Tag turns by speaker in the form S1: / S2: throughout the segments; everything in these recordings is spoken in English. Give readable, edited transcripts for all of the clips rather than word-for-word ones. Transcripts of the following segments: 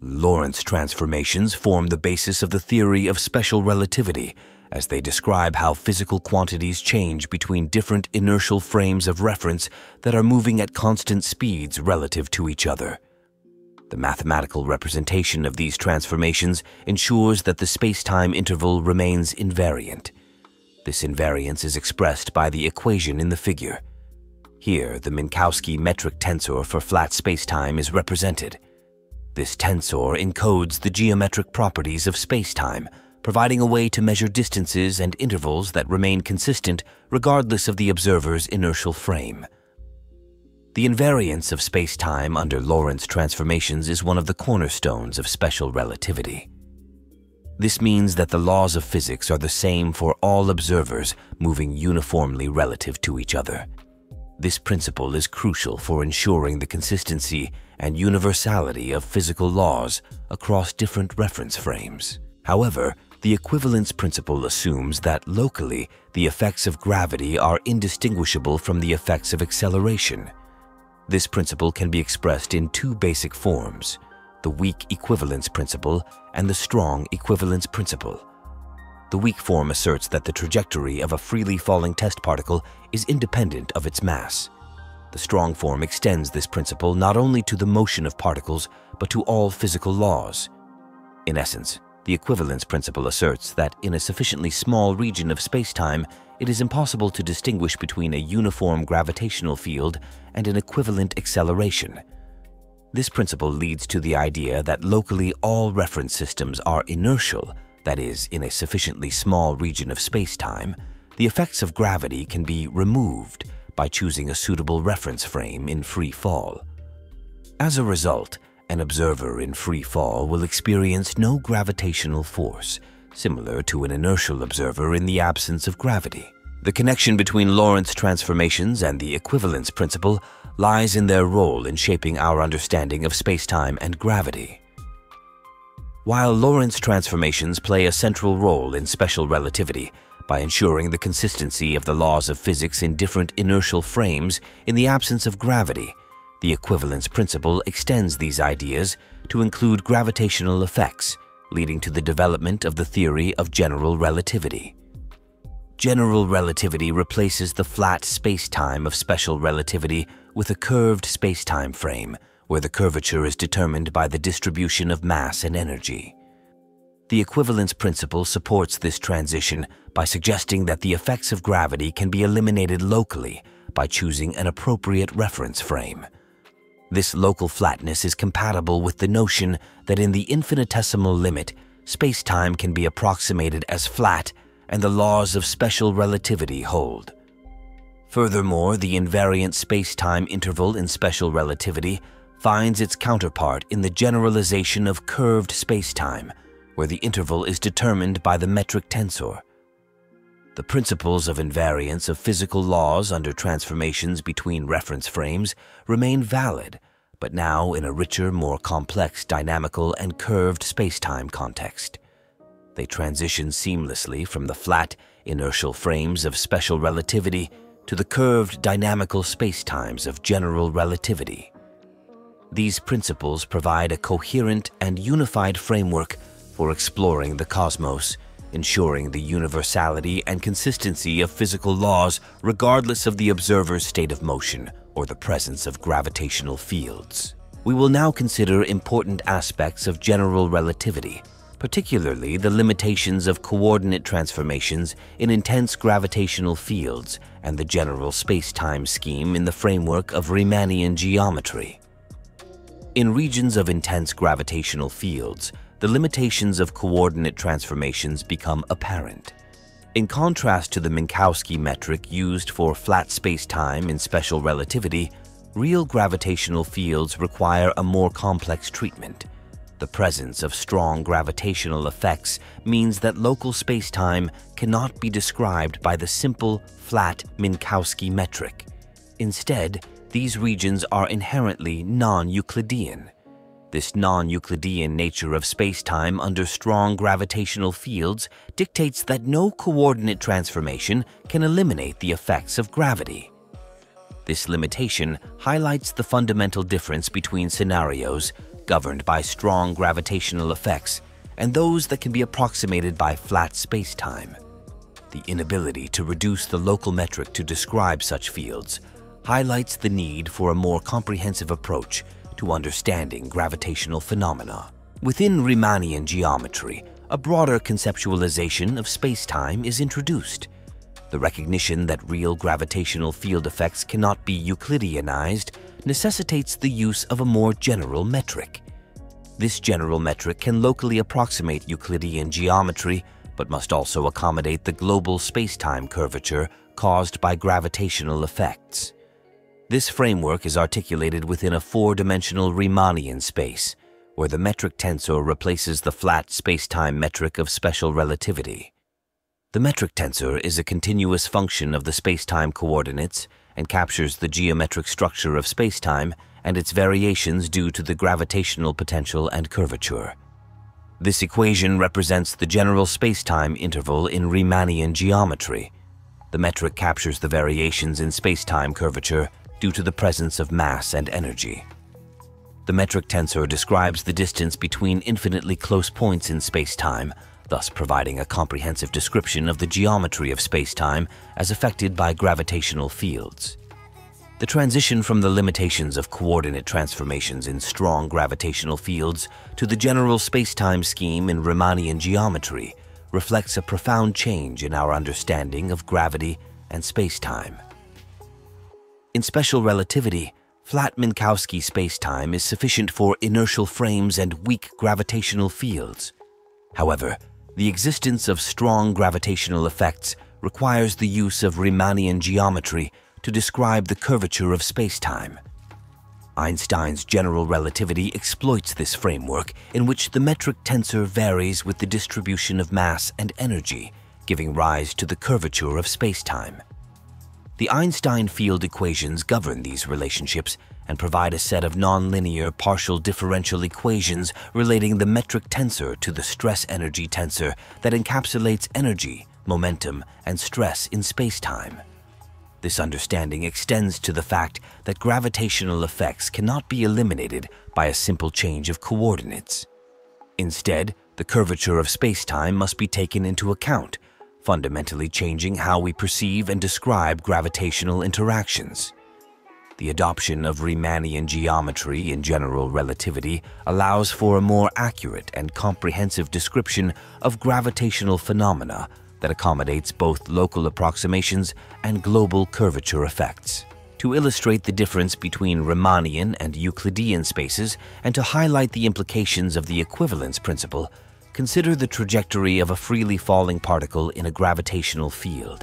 S1: Lorentz transformations form the basis of the theory of special relativity, as they describe how physical quantities change between different inertial frames of reference that are moving at constant speeds relative to each other. The mathematical representation of these transformations ensures that the spacetime interval remains invariant. This invariance is expressed by the equation in the figure. Here, the Minkowski metric tensor for flat spacetime is represented. This tensor encodes the geometric properties of spacetime, providing a way to measure distances and intervals that remain consistent regardless of the observer's inertial frame. The invariance of spacetime under Lorentz transformations is one of the cornerstones of special relativity. This means that the laws of physics are the same for all observers moving uniformly relative to each other. This principle is crucial for ensuring the consistency and universality of physical laws across different reference frames. However, the equivalence principle assumes that locally, the effects of gravity are indistinguishable from the effects of acceleration. This principle can be expressed in two basic forms: the weak equivalence principle and the strong equivalence principle. The weak form asserts that the trajectory of a freely falling test particle is independent of its mass. The strong form extends this principle not only to the motion of particles, but to all physical laws. In essence, the equivalence principle asserts that in a sufficiently small region of spacetime, it is impossible to distinguish between a uniform gravitational field and an equivalent acceleration. This principle leads to the idea that locally all reference systems are inertial, that is, in a sufficiently small region of spacetime, the effects of gravity can be removed by choosing a suitable reference frame in free fall. As a result, an observer in free fall will experience no gravitational force, similar to an inertial observer in the absence of gravity. The connection between Lorentz transformations and the equivalence principle lies in their role in shaping our understanding of spacetime and gravity. While Lorentz transformations play a central role in special relativity by ensuring the consistency of the laws of physics in different inertial frames in the absence of gravity, the equivalence principle extends these ideas to include gravitational effects, leading to the development of the theory of general relativity. General relativity replaces the flat spacetime of special relativity with a curved spacetime frame, where the curvature is determined by the distribution of mass and energy. The equivalence principle supports this transition by suggesting that the effects of gravity can be eliminated locally by choosing an appropriate reference frame. This local flatness is compatible with the notion that in the infinitesimal limit, spacetime can be approximated as flat and the laws of special relativity hold. Furthermore, the invariant spacetime interval in special relativity finds its counterpart in the generalization of curved spacetime, where the interval is determined by the metric tensor. The principles of invariance of physical laws under transformations between reference frames remain valid, but now in a richer, more complex dynamical and curved spacetime context. They transition seamlessly from the flat, inertial frames of special relativity to the curved dynamical spacetimes of general relativity. These principles provide a coherent and unified framework for exploring the cosmos, ensuring the universality and consistency of physical laws regardless of the observer's state of motion or the presence of gravitational fields. We will now consider important aspects of general relativity, particularly the limitations of coordinate transformations in intense gravitational fields and the general space-time scheme in the framework of Riemannian geometry. In regions of intense gravitational fields, the limitations of coordinate transformations become apparent. In contrast to the Minkowski metric used for flat space-time in special relativity, real gravitational fields require a more complex treatment. The presence of strong gravitational effects means that local space-time cannot be described by the simple, flat Minkowski metric. Instead, these regions are inherently non-Euclidean. This non-Euclidean nature of spacetime under strong gravitational fields dictates that no coordinate transformation can eliminate the effects of gravity. This limitation highlights the fundamental difference between scenarios governed by strong gravitational effects, and those that can be approximated by flat spacetime. The inability to reduce the local metric to describe such fields highlights the need for a more comprehensive approach to understanding gravitational phenomena. Within Riemannian geometry, a broader conceptualization of spacetime is introduced. The recognition that real gravitational field effects cannot be Euclideanized necessitates the use of a more general metric. This general metric can locally approximate Euclidean geometry, but must also accommodate the global spacetime curvature caused by gravitational effects. This framework is articulated within a four-dimensional Riemannian space, where the metric tensor replaces the flat spacetime metric of special relativity. The metric tensor is a continuous function of the spacetime coordinates and captures the geometric structure of spacetime and its variations due to the gravitational potential and curvature. This equation represents the general spacetime interval in Riemannian geometry. The metric captures the variations in spacetime curvature due to the presence of mass and energy. The metric tensor describes the distance between infinitely close points in spacetime, thus providing a comprehensive description of the geometry of spacetime as affected by gravitational fields. The transition from the limitations of coordinate transformations in strong gravitational fields to the general spacetime scheme in Riemannian geometry reflects a profound change in our understanding of gravity and spacetime. In special relativity, flat Minkowski spacetime is sufficient for inertial frames and weak gravitational fields. However, the existence of strong gravitational effects requires the use of Riemannian geometry to describe the curvature of spacetime. Einstein's general relativity exploits this framework in which the metric tensor varies with the distribution of mass and energy, giving rise to the curvature of spacetime. The Einstein field equations govern these relationships and provide a set of nonlinear partial differential equations relating the metric tensor to the stress-energy tensor that encapsulates energy, momentum, and stress in spacetime. This understanding extends to the fact that gravitational effects cannot be eliminated by a simple change of coordinates. Instead, the curvature of spacetime must be taken into account, fundamentally changing how we perceive and describe gravitational interactions. The adoption of Riemannian geometry in general relativity allows for a more accurate and comprehensive description of gravitational phenomena that accommodates both local approximations and global curvature effects. To illustrate the difference between Riemannian and Euclidean spaces and to highlight the implications of the equivalence principle, consider the trajectory of a freely falling particle in a gravitational field.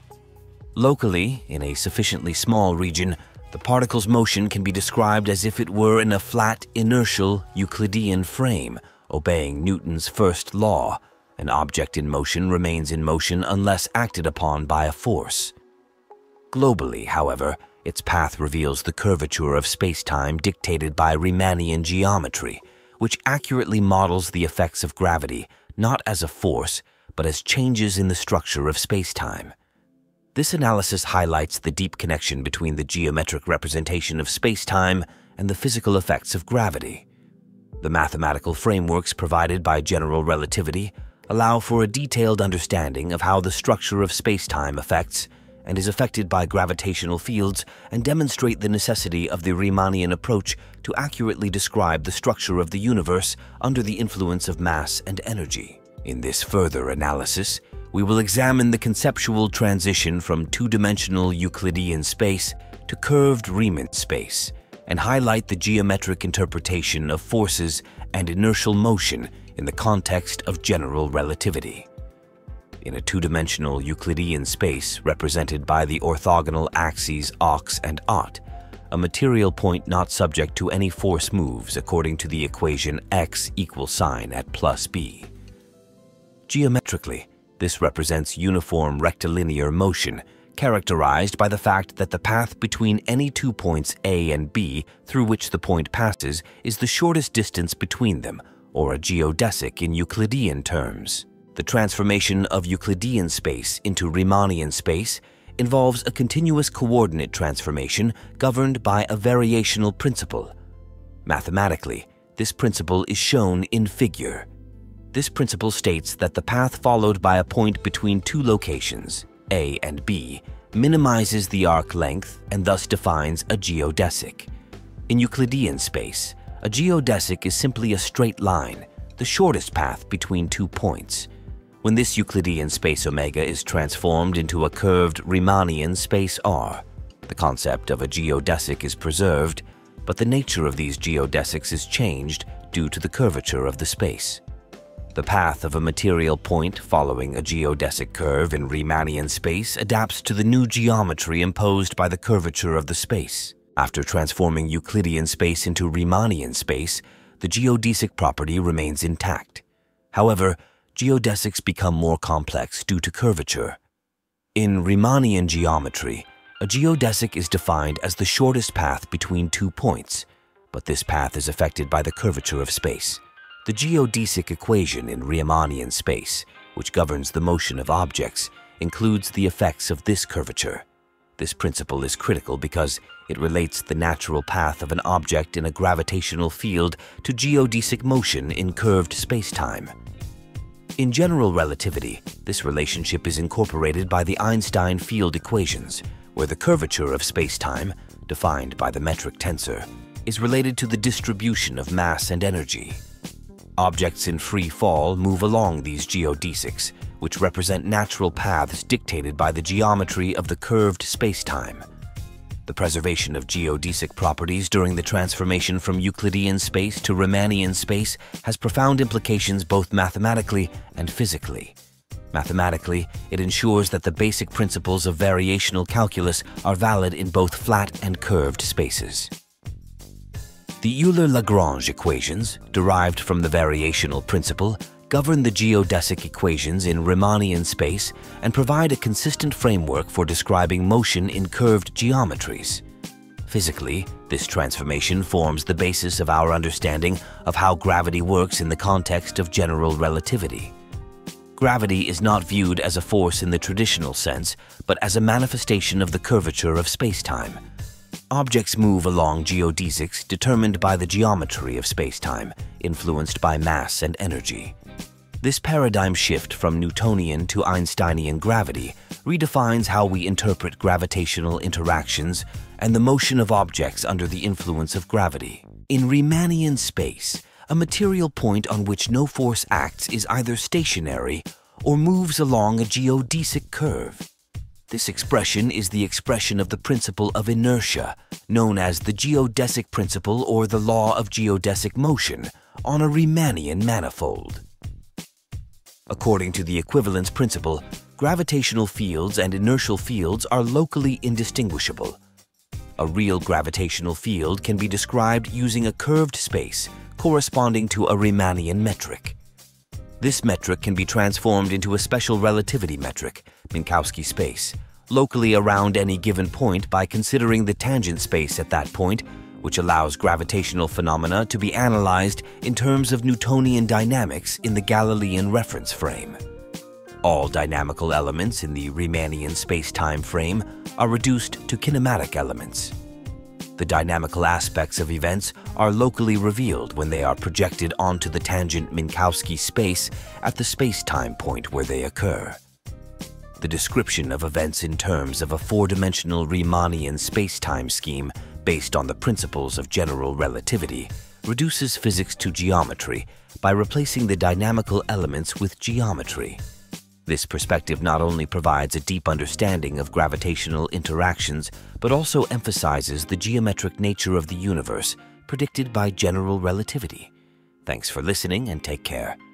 S1: Locally, in a sufficiently small region, the particle's motion can be described as if it were in a flat, inertial Euclidean frame, obeying Newton's first law. An object in motion remains in motion unless acted upon by a force. Globally, however, its path reveals the curvature of spacetime dictated by Riemannian geometry, which accurately models the effects of gravity not as a force, but as changes in the structure of spacetime. This analysis highlights the deep connection between the geometric representation of spacetime and the physical effects of gravity. The mathematical frameworks provided by general relativity allow for a detailed understanding of how the structure of spacetime affects and is affected by gravitational fields and demonstrate the necessity of the Riemannian approach to accurately describe the structure of the universe under the influence of mass and energy. In this further analysis, we will examine the conceptual transition from two-dimensional Euclidean space to curved Riemann space and highlight the geometric interpretation of forces and inertial motion in the context of general relativity. In a two-dimensional Euclidean space represented by the orthogonal axes ox and ot, a material point not subject to any force moves according to the equation x equals sign at plus b. Geometrically, this represents uniform rectilinear motion characterized by the fact that the path between any 2 points A and B through which the point passes is the shortest distance between them, or a geodesic in Euclidean terms. The transformation of Euclidean space into Riemannian space involves a continuous coordinate transformation governed by a variational principle. Mathematically, This principle is shown in figure. This principle states that the path followed by a point between two locations, A and B, minimizes the arc length and thus defines a geodesic. In Euclidean space, a geodesic is simply a straight line, the shortest path between two points. When this Euclidean space omega is transformed into a curved Riemannian space R, the concept of a geodesic is preserved, but the nature of these geodesics is changed due to the curvature of the space. The path of a material point following a geodesic curve in Riemannian space adapts to the new geometry imposed by the curvature of the space. After transforming Euclidean space into Riemannian space, the geodesic property remains intact. However, geodesics become more complex due to curvature. In Riemannian geometry, a geodesic is defined as the shortest path between two points, but this path is affected by the curvature of space. The geodesic equation in Riemannian space, which governs the motion of objects, includes the effects of this curvature. This principle is critical because it relates the natural path of an object in a gravitational field to geodesic motion in curved spacetime. In general relativity, this relationship is incorporated by the Einstein field equations, where the curvature of spacetime, defined by the metric tensor, is related to the distribution of mass and energy. Objects in free fall move along these geodesics, which represent natural paths dictated by the geometry of the curved spacetime. The preservation of geodesic properties during the transformation from Euclidean space to Riemannian space has profound implications both mathematically and physically. Mathematically, it ensures that the basic principles of variational calculus are valid in both flat and curved spaces. The Euler-Lagrange equations, derived from the variational principle, govern the geodesic equations in Riemannian space and provide a consistent framework for describing motion in curved geometries. Physically, this transformation forms the basis of our understanding of how gravity works in the context of general relativity. Gravity is not viewed as a force in the traditional sense, but as a manifestation of the curvature of spacetime. Objects move along geodesics determined by the geometry of spacetime, influenced by mass and energy. This paradigm shift from Newtonian to Einsteinian gravity redefines how we interpret gravitational interactions and the motion of objects under the influence of gravity. In Riemannian space, a material point on which no force acts is either stationary or moves along a geodesic curve. This expression is the expression of the principle of inertia, known as the geodesic principle or the law of geodesic motion, on a Riemannian manifold. According to the equivalence principle, gravitational fields and inertial fields are locally indistinguishable. A real gravitational field can be described using a curved space corresponding to a Riemannian metric. This metric can be transformed into a special relativity metric, Minkowski space, locally around any given point by considering the tangent space at that point, which allows gravitational phenomena to be analyzed in terms of Newtonian dynamics in the Galilean reference frame. All dynamical elements in the Riemannian space-time frame are reduced to kinematic elements. The dynamical aspects of events are locally revealed when they are projected onto the tangent Minkowski space at the space-time point where they occur. The description of events in terms of a four-dimensional Riemannian space-time scheme based on the principles of general relativity reduces physics to geometry by replacing the dynamical elements with geometry. This perspective not only provides a deep understanding of gravitational interactions, but also emphasizes the geometric nature of the universe predicted by general relativity. Thanks for listening and take care.